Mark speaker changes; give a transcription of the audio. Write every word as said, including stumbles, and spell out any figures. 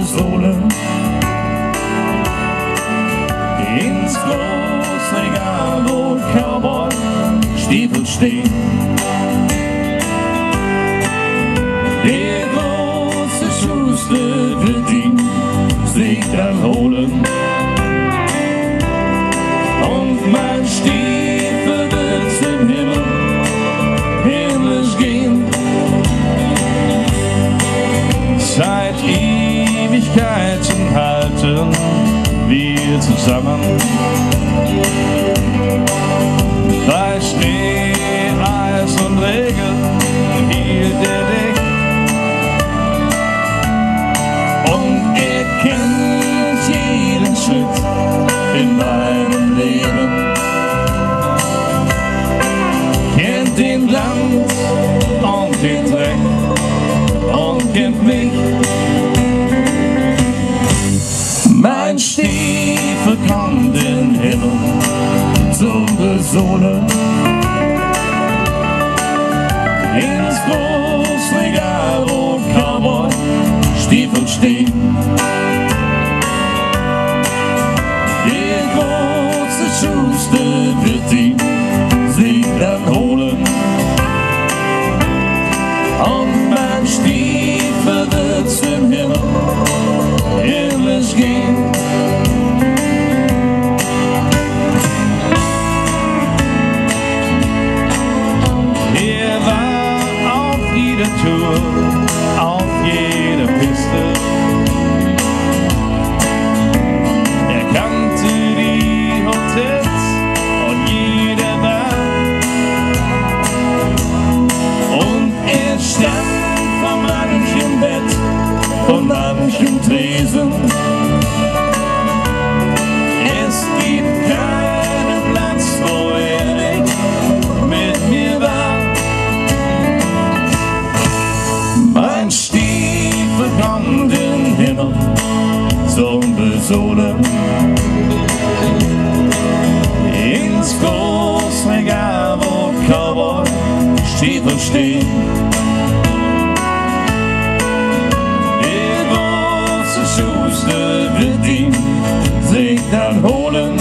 Speaker 1: besohlen. Ins Großregal, wo Cowboy-Stiefel stehen. Der große Schuster wird ihn sich dann holen. Und mein Stiefel wird zum Himmel himmlisch gehen. Seit Ewigkeiten halten wir zusammen. Bei Schnee, Eis und Regen hielt er dich. Und er kennt jeden Schritt in meinem Leben. Kennt den Land und den Dreck und kennt mich. Mein Stiefel kommt in den Himmel zum Besohlen. Ins Großregal, wo Cowboy-Stiefel stehen. Der große Schuster wird ihn sich dann holen. Und mein Stiefel wird zum Himmel himmlisch gehen. Er war auf jeder Tour, auf jeder Piste. Er kannte die Hotels und jede Bar. Und er stand vor manchem Bett, vor manchem Tresen. Es gibt keinen Platz, wo er nicht mit mir war. Mein Stiefel kommt in den Himmel zum Besohlen. Ins Großregal, wo Cowboy-Stiefel stehen. Der große Schuster wird ihn sich dann holen.